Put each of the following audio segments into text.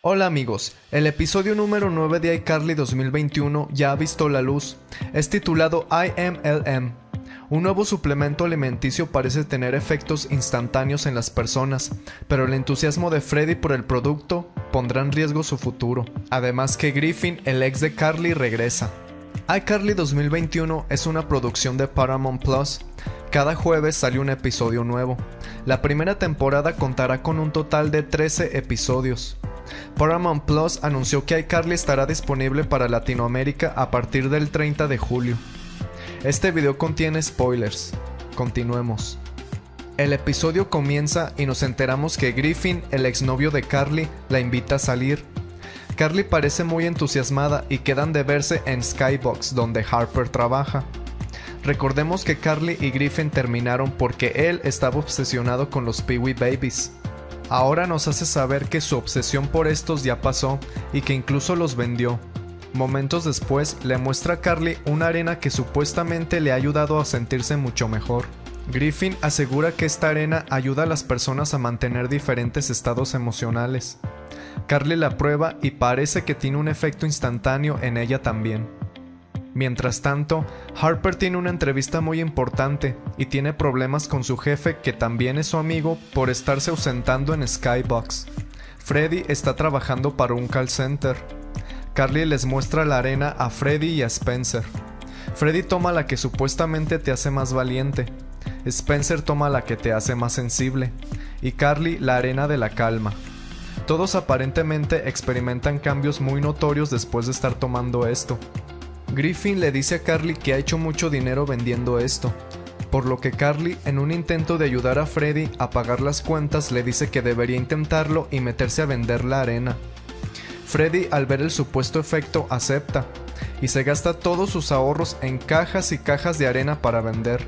Hola amigos, el episodio número 9 de iCarly 2021 ya ha visto la luz. Es titulado IMLM. Un nuevo suplemento alimenticio parece tener efectos instantáneos en las personas, pero el entusiasmo de Freddy por el producto pondrá en riesgo su futuro. Además que Griffin, el ex de Carly, regresa. iCarly 2021 es una producción de Paramount Plus. Cada jueves sale un episodio nuevo. La primera temporada contará con un total de 13 episodios. Paramount Plus anunció que iCarly estará disponible para Latinoamérica a partir del 30 de julio. Este video contiene spoilers. Continuemos. El episodio comienza y nos enteramos que Griffin, el exnovio de Carly, la invita a salir. Carly parece muy entusiasmada y quedan de verse en Skybox, donde Harper trabaja. Recordemos que Carly y Griffin terminaron porque él estaba obsesionado con los Pee Wee Babies. Ahora nos hace saber que su obsesión por estos ya pasó y que incluso los vendió. Momentos después le muestra a Carly una arena que supuestamente le ha ayudado a sentirse mucho mejor. Griffin asegura que esta arena ayuda a las personas a mantener diferentes estados emocionales. Carly la prueba y parece que tiene un efecto instantáneo en ella también. Mientras tanto, Harper tiene una entrevista muy importante y tiene problemas con su jefe, que también es su amigo, por estarse ausentando en Skybox. Freddy está trabajando para un call center. Carly les muestra la arena a Freddy y a Spencer. Freddy toma la que supuestamente te hace más valiente. Spencer toma la que te hace más sensible. Y Carly la arena de la calma. Todos aparentemente experimentan cambios muy notorios después de estar tomando esto. Griffin le dice a Carly que ha hecho mucho dinero vendiendo esto, por lo que Carly, en un intento de ayudar a Freddy a pagar las cuentas, le dice que debería intentarlo y meterse a vender la arena. Freddy, al ver el supuesto efecto, acepta, y se gasta todos sus ahorros en cajas y cajas de arena para vender.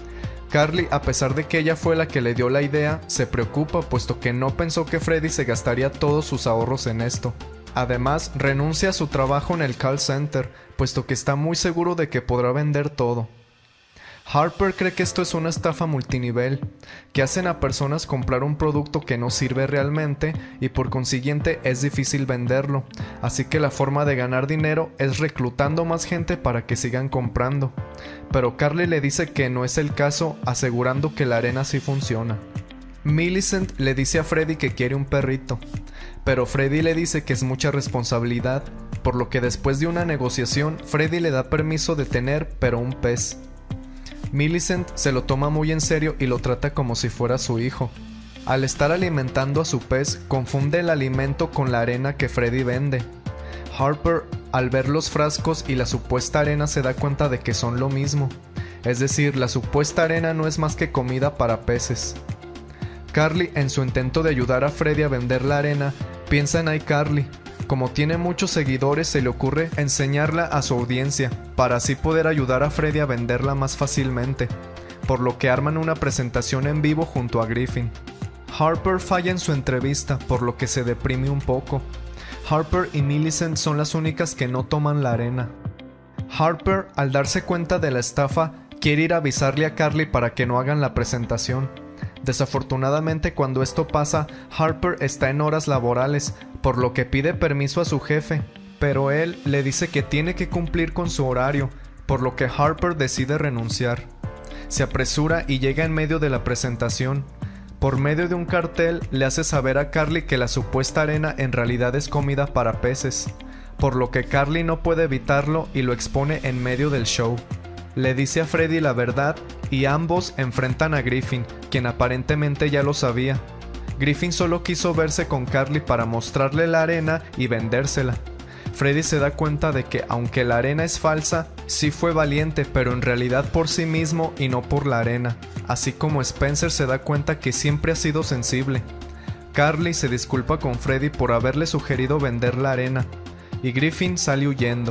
Carly, a pesar de que ella fue la que le dio la idea, se preocupa puesto que no pensó que Freddy se gastaría todos sus ahorros en esto. Además, renuncia a su trabajo en el call center, puesto que está muy seguro de que podrá vender todo. Harper cree que esto es una estafa multinivel, que hacen a personas comprar un producto que no sirve realmente y por consiguiente es difícil venderlo, así que la forma de ganar dinero es reclutando más gente para que sigan comprando. Pero Carly le dice que no es el caso, asegurando que la arena sí funciona. Millicent le dice a Freddy que quiere un perrito, pero Freddy le dice que es mucha responsabilidad, por lo que después de una negociación, Freddy le da permiso de tener, pero un pez. Millicent se lo toma muy en serio y lo trata como si fuera su hijo. Al estar alimentando a su pez, confunde el alimento con la arena que Freddy vende. Harper, al ver los frascos y la supuesta arena, se da cuenta de que son lo mismo, es decir, la supuesta arena no es más que comida para peces. Carly, en su intento de ayudar a Freddy a vender la arena, piensa en iCarly. Como tiene muchos seguidores, se le ocurre enseñarla a su audiencia, para así poder ayudar a Freddy a venderla más fácilmente, por lo que arman una presentación en vivo junto a Griffin. Harper falla en su entrevista, por lo que se deprime un poco. Harper y Millicent son las únicas que no toman la arena. Harper, al darse cuenta de la estafa, quiere ir a avisarle a Carly para que no hagan la presentación. Desafortunadamente, cuando esto pasa, Harper está en horas laborales, por lo que pide permiso a su jefe, pero él le dice que tiene que cumplir con su horario, por lo que Harper decide renunciar. Se apresura y llega en medio de la presentación. Por medio de un cartel le hace saber a Carly que la supuesta arena en realidad es comida para peces, por lo que Carly no puede evitarlo y lo expone en medio del show. Le dice a Freddy la verdad y ambos enfrentan a Griffin, quien aparentemente ya lo sabía. Griffin solo quiso verse con Carly para mostrarle la arena y vendérsela. Freddy se da cuenta de que aunque la arena es falsa, sí fue valiente, pero en realidad por sí mismo y no por la arena, así como Spencer se da cuenta que siempre ha sido sensible. Carly se disculpa con Freddy por haberle sugerido vender la arena, y Griffin sale huyendo.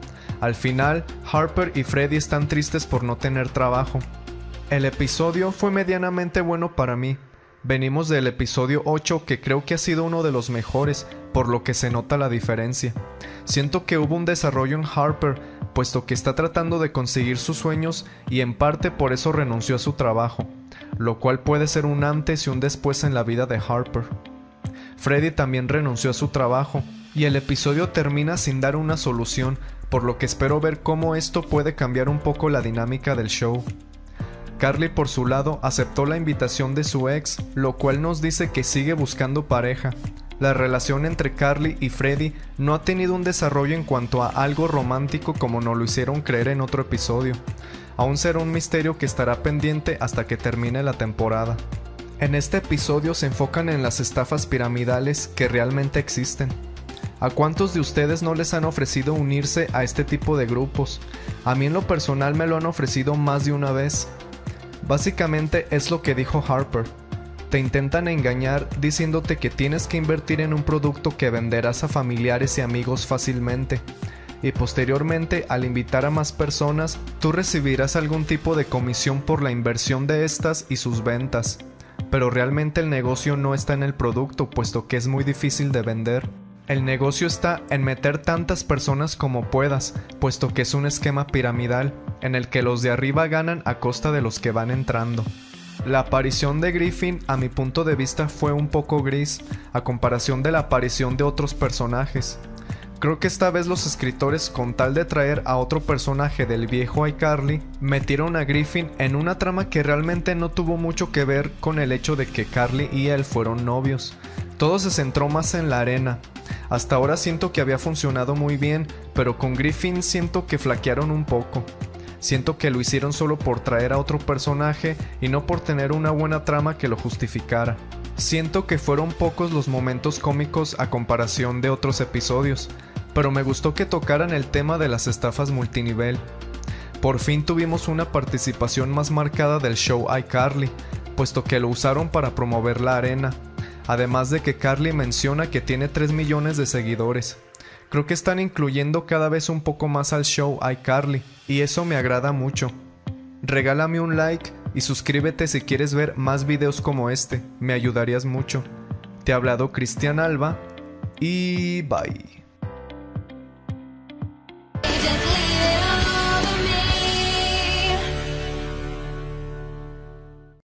Al final, Harper y Freddy están tristes por no tener trabajo. El episodio fue medianamente bueno para mí. Venimos del episodio 8, que creo que ha sido uno de los mejores, por lo que se nota la diferencia. Siento que hubo un desarrollo en Harper, puesto que está tratando de conseguir sus sueños y en parte por eso renunció a su trabajo, lo cual puede ser un antes y un después en la vida de Harper. Freddie también renunció a su trabajo, y el episodio termina sin dar una solución, por lo que espero ver cómo esto puede cambiar un poco la dinámica del show. Carly, por su lado, aceptó la invitación de su ex, lo cual nos dice que sigue buscando pareja. La relación entre Carly y Freddie no ha tenido un desarrollo en cuanto a algo romántico como nos lo hicieron creer en otro episodio. Aún será un misterio que estará pendiente hasta que termine la temporada. En este episodio se enfocan en las estafas piramidales que realmente existen. ¿A cuántos de ustedes no les han ofrecido unirse a este tipo de grupos? A mí en lo personal me lo han ofrecido más de una vez. Básicamente es lo que dijo Harper. Te intentan engañar diciéndote que tienes que invertir en un producto que venderás a familiares y amigos fácilmente. Y posteriormente, al invitar a más personas, tú recibirás algún tipo de comisión por la inversión de estas y sus ventas. Pero realmente el negocio no está en el producto, puesto que es muy difícil de vender. El negocio está en meter tantas personas como puedas, puesto que es un esquema piramidal, en el que los de arriba ganan a costa de los que van entrando. La aparición de Griffin, a mi punto de vista, fue un poco gris, a comparación de la aparición de otros personajes. Creo que esta vez los escritores, con tal de traer a otro personaje del viejo iCarly, metieron a Griffin en una trama que realmente no tuvo mucho que ver con el hecho de que Carly y él fueron novios. Todo se centró más en la arena. Hasta ahora siento que había funcionado muy bien, pero con Griffin siento que flaquearon un poco. Siento que lo hicieron solo por traer a otro personaje y no por tener una buena trama que lo justificara. Siento que fueron pocos los momentos cómicos a comparación de otros episodios, pero me gustó que tocaran el tema de las estafas multinivel. Por fin tuvimos una participación más marcada del show iCarly, puesto que lo usaron para promover la arena, además de que Carly menciona que tiene 3 millones de seguidores. Creo que están incluyendo cada vez un poco más al show iCarly, y eso me agrada mucho. Regálame un like y suscríbete si quieres ver más videos como este, me ayudaría mucho. Te ha hablado Cristian Alba y bye.